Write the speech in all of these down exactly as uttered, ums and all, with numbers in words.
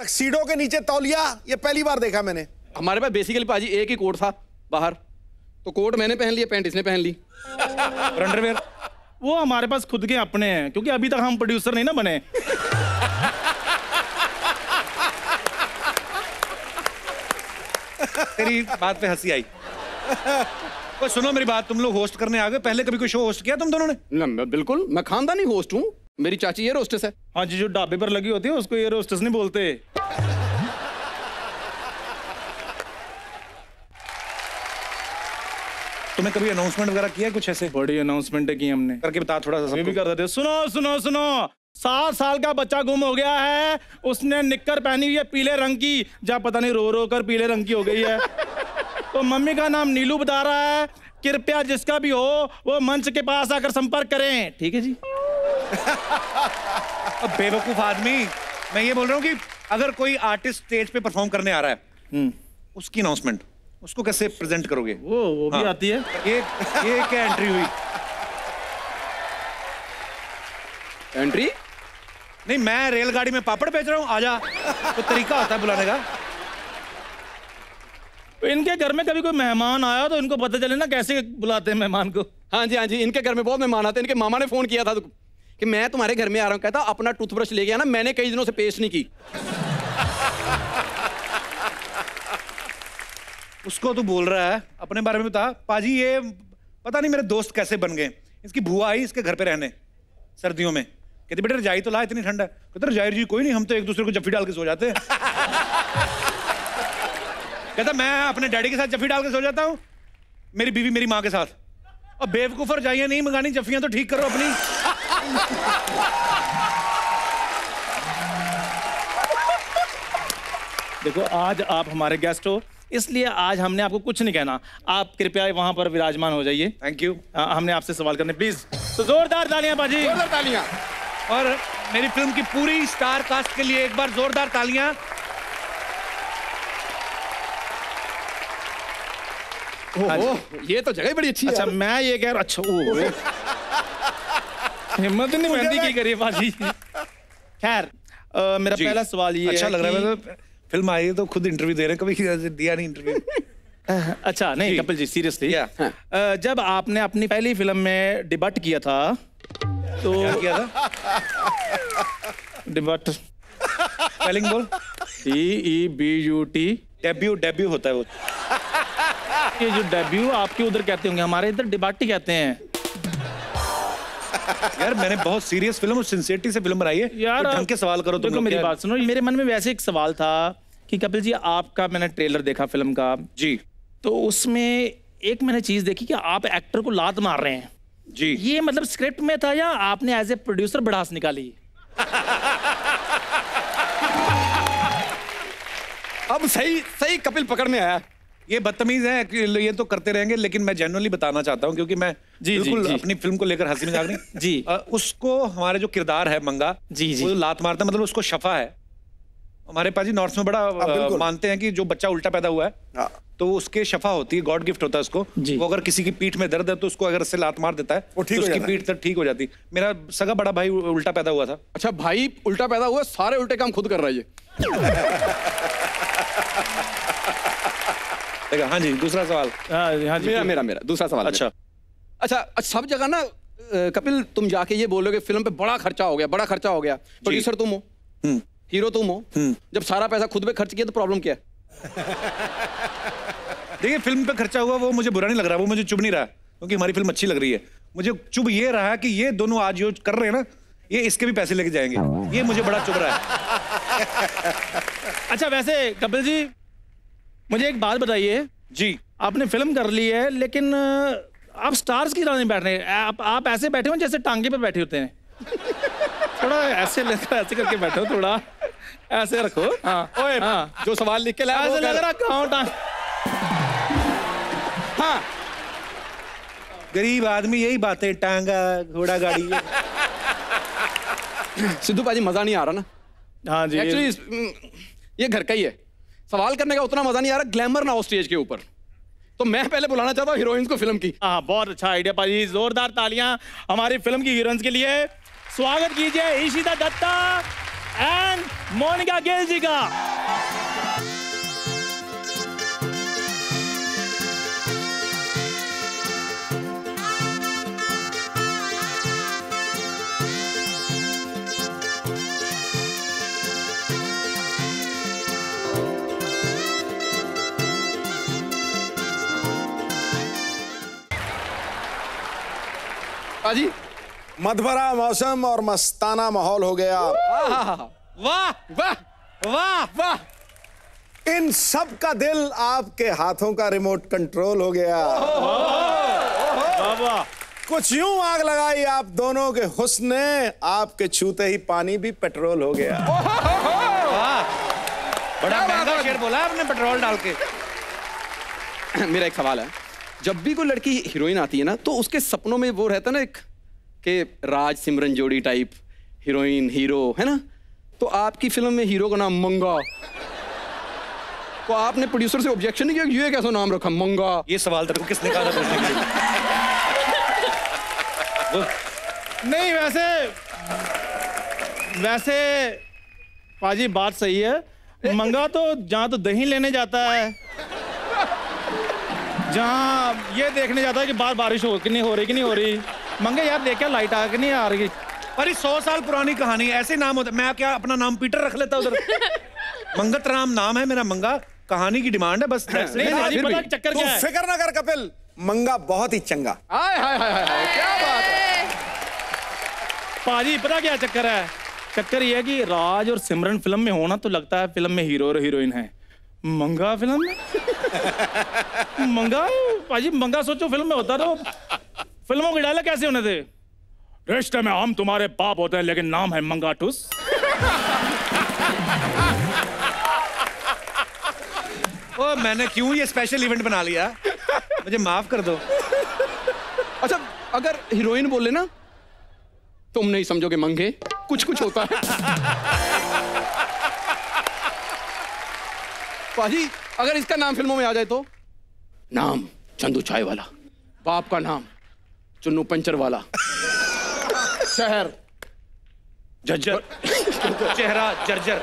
Tuxedo के नीचे तौलिया, ये पहली बार देखा मैंने। हमारे पास बेसिकली पाजी एक ही कोट था बाहर, तो कोट मैंने पहन लिया, पैंट इसने पहन ली। अंडरवेयर वो हमारे पास खुद के अपने हैं, क्योंकि अभी तक हम प्रोड्यूसर नहीं ना बने। तेरी बात पे हंसी आई। तो सुनो मेरी बात, तुम लोग होस्ट करने आ गए, पहले कभी कोई शो होस्ट किया तुम दोनों ने? ना, बिल्कुल, मैं खानदानी होस्ट हूँ, मेरी चाची ये रोस्टेस है। हाँ जी, जो ढाबे पर लगी होती है उसको ये रोस्टेस नहीं बोलते। तुम्हें कभी अनाउंसमेंट वगैरह किया कुछ ऐसे? बड़ी अनाउंसमेंट की हमने, करके बता थोड़ा सा। भी कर देते। सुनो सुनो सुनो, सात साल का बच्चा गुम हो गया है, उसने निक्कर पहनी हुई है पीले रंग की, जब पता नहीं रो रो कर पीले रंग की हो गई है। तो मम्मी का नाम नीलू बता रहा है, कृपया जिसका भी हो वो मंच के पास आकर संपर्क करें। ठीक है जी। अब बेवकूफ आदमी, मैं ये बोल रहा हूँ कि अगर कोई आर्टिस्ट स्टेज पे परफॉर्म करने आ रहा है, उसकी अनाउंसमेंट उसको कैसे प्रेजेंट करोगे? वो वो भी हाँ। आती है। ये ये क्या एंट्री हुई? एंट्री नहीं, मैं रेलगाड़ी में पापड़ बेच रहा हूँ, आजा। तो तरीका होता है बुलाने का। तो इनके घर में कभी कोई मेहमान आया तो इनको पता चले ना कैसे बुलाते हैं मेहमान को। हाँ जी हाँ जी, इनके घर में बहुत मेहमान आते हैं। इनके मामा ने फोन किया था तो, कि मैं तुम्हारे घर में आ रहा हूँ, कहता अपना टूथब्रश ले गया ना, मैंने कई दिनों से पेस्ट नहीं की। उसको तू बोल रहा है, अपने बारे में बता। पाजी ये पता नहीं मेरे दोस्त कैसे बन गए। इसकी बुआ आई इसके घर पे रहने सर्दियों में, कहती बेटा रजाई तो ला, इतनी ठंड है। कहते रजाई जी कोई नहीं, हम तो एक दूसरे को जफ्फी डाल के सो जाते हैं। कहता मैं अपने डैडी के साथ जफ्फी डाल के सो जाता हूँ, मेरी बीवी मेरी माँ के साथ। और बेवकूफ रजाइयाँ नहीं मंगानी, जफ्फियाँ तो ठीक करो अपनी। देखो आज आप हमारे गेस्ट हो, इसलिए आज हमने आपको कुछ नहीं कहना, आप कृपया वहां पर विराजमान हो जाइए। Thank you. हमने आपसे सवाल करने, प्लीज। तो जोरदार तालियां बाजी, जोरदार तालियां। और मेरी फिल्म की पूरी स्टार कास्ट के लिए एक बार जोरदार तालियां। ओह, ये तो जगह बड़ी अच्छी है। अच्छा मैं ये कह रहा, अच्छा ओ हिम्मत नहीं बंदी की करिए बाजी। खैर मेरा पहला सवाल ये अच्छा है लग रहा है, तो फिल्म आई है तो खुद इंटरव्यू दे रहे हैं, कभी दिया नहीं इंटरव्यू। अच्छा नहीं कपिल जी, सीरियसली जब आपने अपनी पहली फिल्म में डिबट किया था तो क्या किया था? डिबट स्पेलिंग बोल। T E B U T. Debut debut होता है वो। ये जो डेब्यू आपके उधर कहते होंगे, हमारे इधर डिबट ही कहते हैं। यार मैंने बहुत सीरियस फिल्म और सिंसियरिटी से फिल्म बनाई है यार, ढंग के सवाल करो तुम। मेरी बात सुनो, मेरे मन में वैसे एक सवाल था कि कपिल जी आपका मैंने ट्रेलर देखा फिल्म का जी, तो उसमें एक मैंने चीज देखी कि आप एक्टर को लात मार रहे हैं जी। ये मतलब स्क्रिप्ट में था या आपने एज ए प्रोड्यूसर भड़ास निकाली? अब सही सही कपिल पकड़ में आया। ये बदतमीज है कि ये तो करते रहेंगे, लेकिन मैं जेन्युइनली बताना चाहता हूँ क्योंकि मैं जी, बिल्कुल जी, जी. अपनी फिल्म को लेकर हंसी मजाक नहीं जी आ, उसको हमारे जो किरदार है मंगा जी जी वो लात मारता है, मतलब उसको शफा है। हमारे पास नॉर्थ में बड़ा आ, मानते हैं कि जो बच्चा उल्टा पैदा हुआ है तो उसके शफा होती है, गॉड गिफ्ट होता है उसको। वो अगर किसी की पीठ में दर्द है तो उसको अगर उससे लात मार देता है तो उसकी पीठ तक ठीक हो जाती। मेरा सगा बड़ा भाई उल्टा पैदा हुआ था। अच्छा भाई उल्टा पैदा हुआ, सारे उल्टे काम खुद कर रहा है ये। हाँ जी, दूसरा सवाल। हाँ जी, मेरा मेरा मेरा दूसरा सवाल। अच्छा अच्छा सब जगह ना कपिल तुम जाके ये बोलोगे फिल्म पे बड़ा खर्चा हो गया, बड़ा खर्चा हो गया। प्रोड्यूसर तुम हो, हीरो तुम हो, जब सारा पैसा खुद पे खर्च किया तो प्रॉब्लम क्या है? देखिए फिल्म पे खर्चा हुआ वो मुझे बुरा नहीं लग रहा, वो मुझे चुभ नहीं रहा क्योंकि हमारी फिल्म अच्छी लग रही है। मुझे चुभ ये रहा कि ये दोनों आज जो कर रहे हैं ना, ये इसके भी पैसे लेके जाएंगे, ये मुझे बड़ा चुभ रहा है। अच्छा वैसे कपिल जी मुझे एक बात बताइए जी, आपने फिल्म कर ली है लेकिन आप स्टार्स की तरह नहीं बैठ रहे, आप आप ऐसे बैठे हो जैसे टांगे पे बैठे होते हैं। थोड़ा ऐसे लेकर ऐसे करके बैठो, थोड़ा ऐसे रखो। हाँ ओए हाँ, जो सवाल लिख के लाया ऐसे लग रहा कहाँ टांग। हाँ गरीब आदमी यही बातें, टांगा घोड़ा गाड़ी। सिद्धू पाजी मजा नहीं आ रहा ना। हाँ जी, एक्चुअली ये घर का ही है, सवाल करने का उतना मजा नहीं आ रहा, ग्लैमर ना हो स्टेज के ऊपर। तो मैं पहले बुलाना चाहता हूँ हीरोइंस को फिल्म की। हाँ बहुत अच्छा आइडिया पाजी, जोरदार तालियां हमारी फिल्म की हीरोइंस के लिए। स्वागत कीजिए ईशिता दत्ता एंड मोनिका गिल जी का। पाजी मधभरा मौसम और मस्ताना माहौल हो गया। वाह वाह वाह वाह। इन सब का दिल आपके हाथों का रिमोट कंट्रोल हो गया। वाह। कुछ यूं आग लगाई आप दोनों के हुस्न ने, आपके छूते ही पानी भी पेट्रोल हो गया। बड़ा महंगा शेर बोला आपने, पेट्रोल डाल के। मेरा एक सवाल है, जब भी कोई लड़की हीरोइन आती है ना, तो उसके सपनों में वो रहता है ना एक कि राज सिमरन जोड़ी टाइप हीरोइन हीरो, है ना? तो आपकी फिल्म में हीरो का नाम मंगा, तो आपने प्रोड्यूसर से ऑब्जेक्शन नहीं किया ये कैसा नाम रखा मंगा? ये सवाल तेरे को किसने कहा था पूछने के लिए? नहीं वैसे वैसे पाजी बात सही है। मंगा तो जहाँ तो दही लेने जाता है, जहाँ ये देखने जाता है कि बाहर बारिश हो कि नहीं हो रही कि नहीं हो रही। मंगे यार देख क्या लाइट आ कि नहीं आ रही। पर सौ साल पुरानी कहानी, ऐसे नाम होता। मैं क्या अपना नाम पीटर रख लेता उधर? मंगत राम नाम है मेरा, मंगा कहानी की डिमांड है बस। नहीं नहीं पता चक्कर क्या है? फिक्र ना कर कपिल, मंगा बहुत ही चंगा। हाय हाय हाय हाय, क्या बात है पाजी। पता क्या चक्कर है? चक्कर ये है कि राज और सिमरन फिल्म में होना तो लगता है फिल्म में हीरो और हीरोइन है, मंगा फिल्म में मंगा पाजी मंगा सोचो फिल्म में होता तो फिल्मों के डायलॉग कैसे होने थे? रिश्ते में हम तुम्हारे बाप होते हैं लेकिन नाम है मंगा टूस। ओ मैंने क्यों ये स्पेशल इवेंट बना लिया, मुझे माफ कर दो। अच्छा अगर हीरोइन बोले ना, तुम नहीं समझोगे मंगे, कुछ कुछ होता है। पाजी अगर इसका नाम फिल्मों में आ जाए तो? नाम चंदू चाय वाला, बाप का नाम चुन्नू पंचर वाला, शहर जर्जर, चेहरा जर्जर।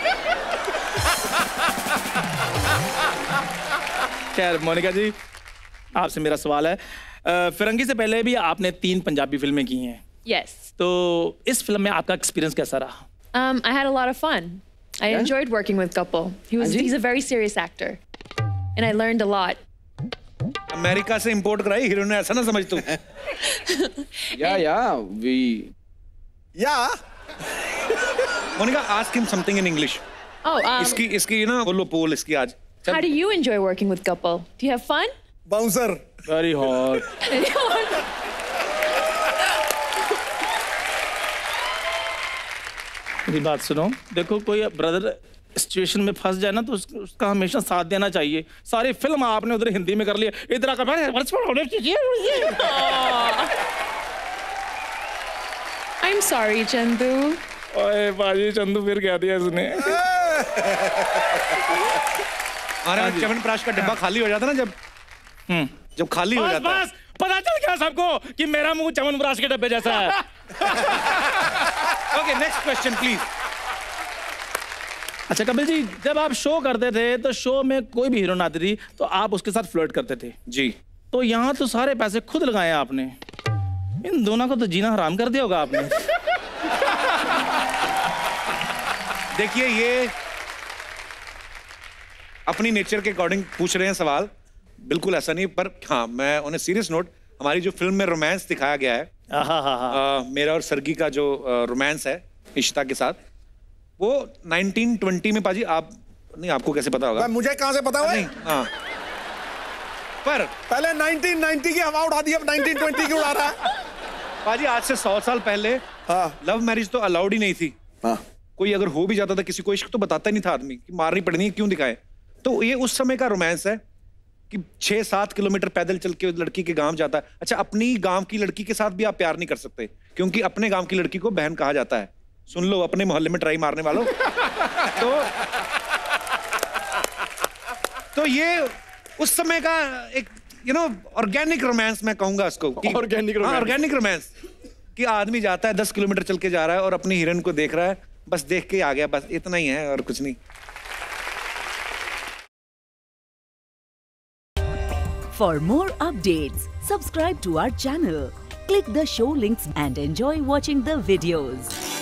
खैर मोनिका जी, आपसे मेरा सवाल है, अ, फिरंगी से पहले भी आपने तीन पंजाबी फिल्में की हैं। Yes. तो इस फिल्म में आपका एक्सपीरियंस कैसा रहा? Um, I had a lot of fun. I Yeah? enjoyed working with Kapil. He was Anji? he's a very serious actor. And I learned a lot. America से इंपोर्ट कराई hero ने, ऐसा ना समझ तू। Yeah yeah we yeah Monica ask him something in English. Oh, um, इसकी इसकी ना बोलो पोल इसकी आज। how do you enjoy working with Kapil? Do you have fun? Bouncer. Very hot. मेरी बात सुनो, देखो कोई ब्रदर सिचुएशन में फंस जाए ना तो उस, उसका हमेशा साथ देना चाहिए। सारी फिल्म आपने उधर हिंदी में कर लिया, इधर आकर I'm sorry, Chandu. ओए बाजी चंदू फिर कह दिया इसने। अरे च्यवनप्राश का डिब्बा खाली हो जाता ना जब हम्म जब खाली हो बस जाता है। बस पता चल गया सबको कि मेरा मुंह च्यवनप्राश के डब्बे जैसा है। Okay next question please. अच्छा कपिल जी, जब आप शो करते थे तो शो में कोई भी हीरोइन आती थी तो आप उसके साथ फ्लर्ट करते थे जी। तो यहाँ तो सारे पैसे खुद लगाए आपने, इन दोनों को तो जीना हराम कर दिया होगा आपने। देखिए ये अपनी नेचर के अकॉर्डिंग पूछ रहे हैं सवाल, बिल्कुल ऐसा नहीं। पर हाँ मैं ऑन ए सीरियस नोट, हमारी जो फिल्म में रोमांस दिखाया गया है, आहा हा हा। आ, मेरा और सरगी का जो रोमांस है इशिता के साथ, वो नाइनटीन ट्वेंटी में पाजी आप नहीं, आपको कैसे पता होगा? मुझे कहां से पता हुआ? नहीं हाँ पर पहले नाइनटीन नाइंटी की हवा उड़ा दी, अब नाइनटीन ट्वेंटी की उड़ा रहा है। पाजी आज से सौ साल पहले हाँ। लव मैरिज तो अलाउड ही नहीं थी। हाँ। कोई अगर हो भी जाता था किसी को इश्क तो बताता ही नहीं था आदमी कि मारनी पड़नी है, क्यों दिखाए। तो ये उस समय का रोमांस है कि छह सात किलोमीटर पैदल चल के लड़की के गांव जाता है। अच्छा अपनी गांव की लड़की के साथ भी आप प्यार नहीं कर सकते क्योंकि अपने गांव की लड़की को बहन कहा जाता है। सुन लो अपने मोहल्ले में ट्राई मारने वालों। तो तो ये उस समय का एक यू नो ऑर्गेनिक रोमांस मैं कहूंगा इसको। Organic romance। ऑर्गेनिक रोमांस कि आदमी जाता है दस किलोमीटर चल के जा रहा है और अपनी हीरोइन को देख रहा है बस देख के आ गया, बस इतना ही है और कुछ नहीं। For more updates, subscribe to our channel, click the show links and enjoy watching the videos.